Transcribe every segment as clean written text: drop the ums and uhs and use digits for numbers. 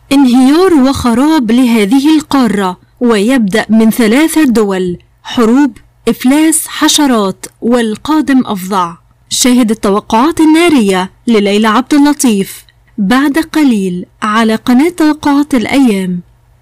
انهيار وخراب لهذه القارة، ويبدأ من 3 دول: حروب، إفلاس، حشرات، والقادم أفظع. شاهد التوقعات النارية لليلى عبد اللطيف بعد قليل على قناة توقعات الأيام.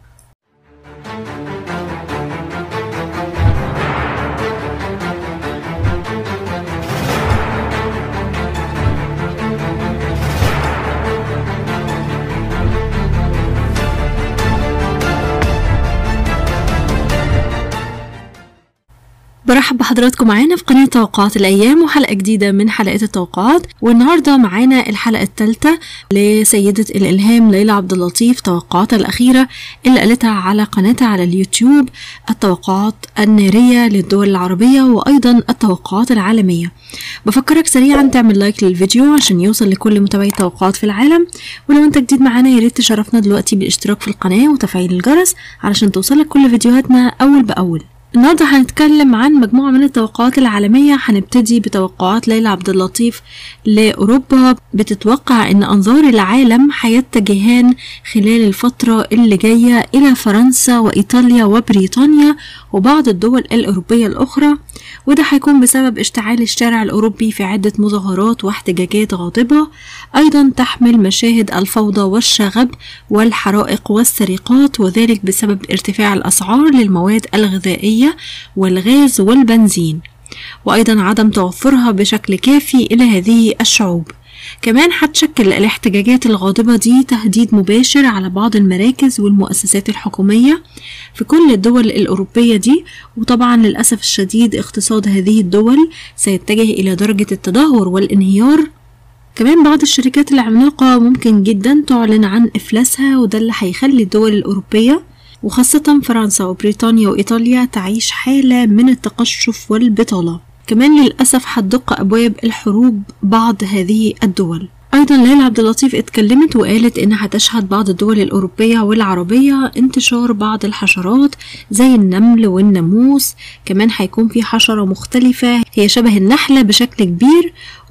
برحب بحضراتكم معانا في قناة توقعات الأيام وحلقة جديدة من حلقات التوقعات، والنهاردة معانا الحلقة الثالثة لسيدة الإلهام ليلى عبد اللطيف، توقعاتها الأخيرة اللي قالتها على قناتها على اليوتيوب، التوقعات النارية للدول العربية وأيضا التوقعات العالمية. بفكرك سريعا تعمل لايك للفيديو عشان يوصل لكل متابعي التوقعات في العالم، ولو انت جديد معانا ياريت تشرفنا دلوقتي بالاشتراك في القناة وتفعيل الجرس علشان توصلك كل فيديوهاتنا أول بأول. النهارده هنتكلم عن مجموعة من التوقعات العالمية. هنبتدي بتوقعات ليلى عبد اللطيف لأوروبا. بتتوقع ان أنظار العالم هيتجهان خلال الفترة اللي جاية إلى فرنسا وإيطاليا وبريطانيا وبعض الدول الأوروبية الأخرى، وده هيكون بسبب اشتعال الشارع الأوروبي في عدة مظاهرات واحتجاجات غاضبة، أيضا تحمل مشاهد الفوضى والشغب والحرائق والسرقات، وذلك بسبب ارتفاع الأسعار للمواد الغذائية والغاز والبنزين، وأيضا عدم توفرها بشكل كافي إلى هذه الشعوب. كمان هتشكل الاحتجاجات الغاضبة دي تهديد مباشر على بعض المراكز والمؤسسات الحكومية في كل الدول الأوروبية دي، وطبعا للأسف الشديد اقتصاد هذه الدول سيتجه إلى درجة التدهور والانهيار. كمان بعض الشركات العملاقة ممكن جدا تعلن عن إفلاسها، وده اللي هيخلي الدول الأوروبية وخاصة فرنسا وبريطانيا وإيطاليا تعيش حالة من التقشف والبطالة. كمان للأسف هتدق أبواب الحروب بعض هذه الدول. أيضا ليلى عبد اللطيف اتكلمت وقالت إنها تشهد بعض الدول الأوروبية والعربية انتشار بعض الحشرات زي النمل والناموس. كمان هيكون في حشرة مختلفة هي شبه النحلة بشكل كبير،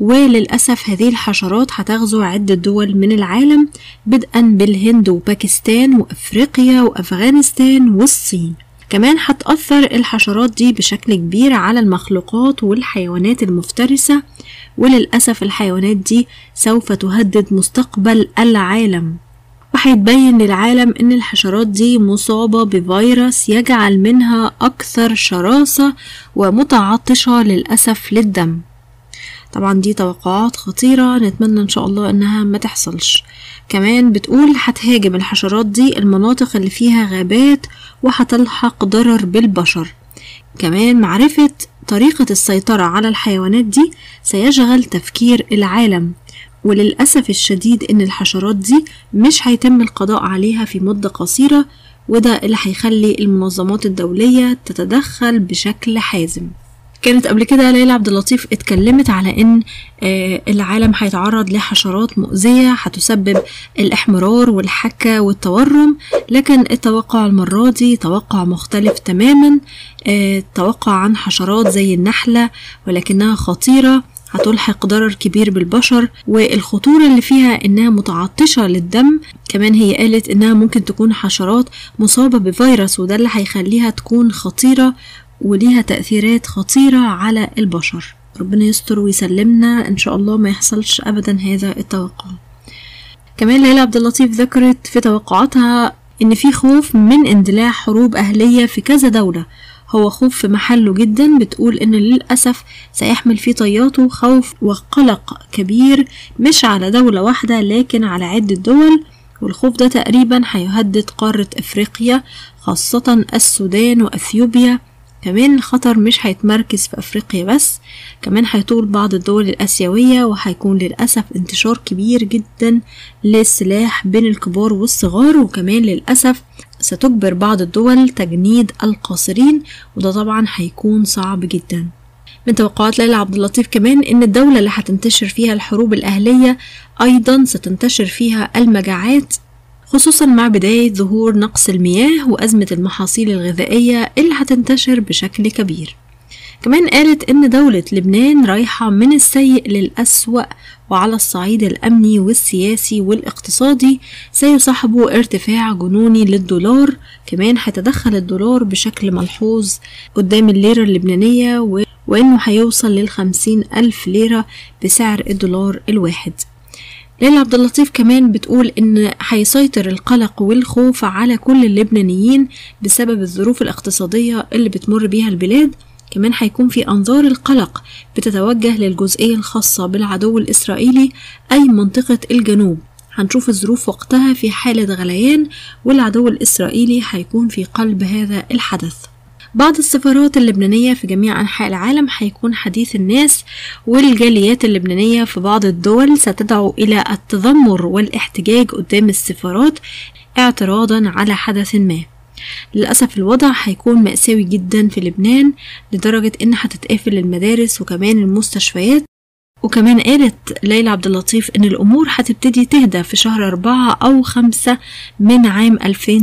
وللأسف هذه الحشرات هتغزو عدة دول من العالم بدءا بالهند وباكستان وأفريقيا وأفغانستان والصين. كمان هتأثر الحشرات دي بشكل كبير على المخلوقات والحيوانات المفترسة، وللأسف الحيوانات دي سوف تهدد مستقبل العالم، وهيتبين للعالم ان الحشرات دي مصابة بفيروس يجعل منها أكثر شراسة ومتعطشة للأسف للدم. طبعا دي توقعات خطيرة، نتمنى ان شاء الله انها ما تحصلش. كمان بتقول هتهاجم الحشرات دي المناطق اللي فيها غابات وهتلحق ضرر بالبشر. كمان معرفة طريقة السيطرة على الحيوانات دي سيشغل تفكير العالم، وللأسف الشديد ان الحشرات دي مش هيتم القضاء عليها في مدة قصيرة، وده اللي هيخلي المنظمات الدولية تتدخل بشكل حازم. كانت قبل كده ليلى عبد اللطيف اتكلمت على ان العالم هيتعرض لحشرات مؤذية هتسبب الاحمرار والحكة والتورم، لكن التوقع المرة دي توقع مختلف تماما. توقع عن حشرات زي النحلة ولكنها خطيرة هتلحق ضرر كبير بالبشر، والخطورة اللي فيها انها متعطشة للدم. كمان هي قالت انها ممكن تكون حشرات مصابة بفيروس، وده اللي هيخليها تكون خطيرة وليها تأثيرات خطيرة على البشر. ربنا يستر ويسلمنا إن شاء الله ما يحصلش أبدا هذا التوقع. كمان ليلى عبد اللطيف ذكرت في توقعاتها إن في خوف من اندلاع حروب أهلية في كذا دولة، هو خوف في محله جدا. بتقول إن للأسف سيحمل في طياته خوف وقلق كبير مش على دولة واحدة لكن على عدة دول، والخوف ده تقريبا هيهدد قارة أفريقيا خاصة السودان وأثيوبيا. كمان الخطر مش هيتمركز في أفريقيا بس، كمان هيطول بعض الدول الآسيوية، وهيكون للأسف انتشار كبير جدا للسلاح بين الكبار والصغار، وكمان للأسف ستجبر بعض الدول تجنيد القاصرين، وده طبعا هيكون صعب جدا. من توقعات ليلى عبد اللطيف كمان ان الدولة اللي هتنتشر فيها الحروب الأهلية أيضا ستنتشر فيها المجاعات، خصوصا مع بداية ظهور نقص المياه وأزمة المحاصيل الغذائية اللي هتنتشر بشكل كبير. كمان قالت إن دولة لبنان رايحة من السيء للأسوأ، وعلى الصعيد الأمني والسياسي والاقتصادي سيصاحبه ارتفاع جنوني للدولار. كمان هيتدخل الدولار بشكل ملحوظ قدام الليرة اللبنانية، وإنه هيوصل ل50,000 ليرة بسعر الدولار الواحد. ليلى عبد اللطيف كمان بتقول إن هيسيطر القلق والخوف على كل اللبنانيين بسبب الظروف الاقتصادية اللي بتمر بيها البلاد. كمان هيكون في أنظار القلق بتتوجه للجزئية الخاصة بالعدو الإسرائيلي أي منطقة الجنوب. هنشوف الظروف وقتها في حالة غليان، والعدو الإسرائيلي هيكون في قلب هذا الحدث. بعض السفارات اللبنانية في جميع أنحاء العالم هيكون حديث الناس، والجاليات اللبنانية في بعض الدول ستدعو إلى التذمر والاحتجاج قدام السفارات اعتراضا على حدث ما. للأسف الوضع هيكون مأساوي جدا في لبنان، لدرجة إن هتتقفل المدارس وكمان المستشفيات. وكمان قالت ليلى عبد اللطيف إن الأمور هتبتدي تهدى في شهر 4 أو 5 من عام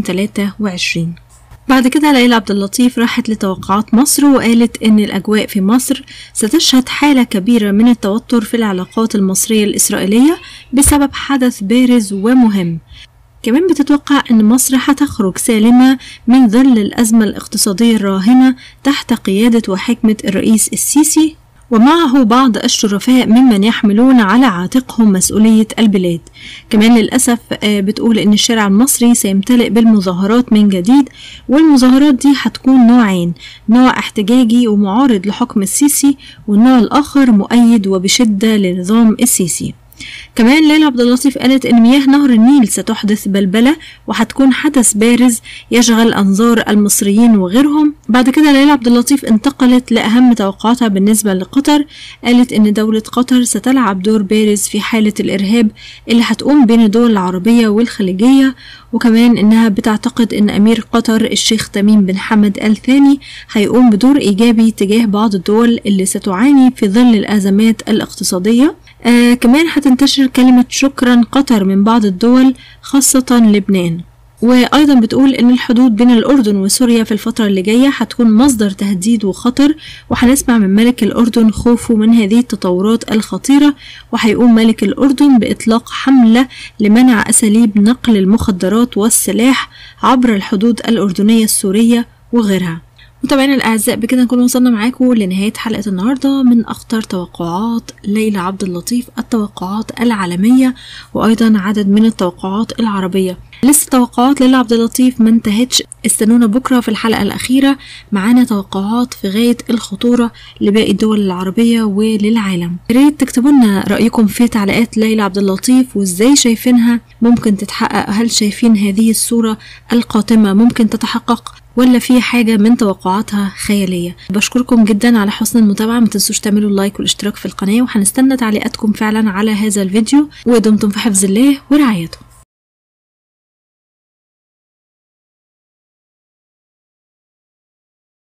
2023. بعد كده ليلى عبد اللطيف راحت لتوقعات مصر، وقالت إن الأجواء في مصر ستشهد حالة كبيرة من التوتر في العلاقات المصرية الإسرائيلية بسبب حدث بارز ومهم. كمان بتتوقع أن مصر هتخرج سالمة من ظل الأزمة الاقتصادية الراهنة تحت قيادة وحكمة الرئيس السيسي، ومعه بعض الشرفاء ممن يحملون على عاتقهم مسؤولية البلاد. كمان للأسف بتقول إن الشارع المصري سيمتلئ بالمظاهرات من جديد، والمظاهرات دي هتكون نوعين: نوع احتجاجي ومعارض لحكم السيسي، والنوع الآخر مؤيد وبشدة لنظام السيسي. كمان ليلى عبد اللطيف قالت إن مياه نهر النيل ستحدث بلبلة، وهتكون حدث بارز يشغل أنظار المصريين وغيرهم. بعد كده ليلى عبد اللطيف انتقلت لأهم توقعاتها بالنسبة لقطر. قالت إن دولة قطر ستلعب دور بارز في حالة الإرهاب اللي هتقوم بين الدول العربية والخليجية، وكمان إنها بتعتقد إن أمير قطر الشيخ تميم بن حمد آل ثاني هيقوم بدور إيجابي تجاه بعض الدول اللي ستعاني في ظل الأزمات الاقتصادية. كمان هتنتشر كلمة شكرا قطر من بعض الدول خاصة لبنان. وأيضا بتقول إن الحدود بين الأردن وسوريا في الفترة اللي جاية هتكون مصدر تهديد وخطر، وهنسمع من ملك الأردن خوفه من هذه التطورات الخطيرة، وهيقوم ملك الأردن بإطلاق حملة لمنع أساليب نقل المخدرات والسلاح عبر الحدود الأردنية السورية وغيرها. متابعينا الأعزاء، بكده نكون وصلنا معاكم لنهاية حلقة النهاردة من أخطر توقعات ليلى عبد اللطيف، التوقعات العالمية وأيضا عدد من التوقعات العربية. لسه توقعات ليلى عبد اللطيف ما انتهتش، استنونا بكرة في الحلقة الأخيرة معانا توقعات في غاية الخطورة لباقي الدول العربية وللعالم. يا ريت تكتبوا لنا رأيكم في تعليقات ليلى عبد اللطيف وازاي شايفينها ممكن تتحقق. هل شايفين هذه الصورة القاتمة ممكن تتحقق، ولا في حاجة من توقعاتها خيالية؟ بشكركم جدا على حسن المتابعة، ما تنسوش تعملوا اللايك والاشتراك في القناة، وهنستنى تعليقاتكم فعلا على هذا الفيديو. ودمتم في حفظ الله ورعايته.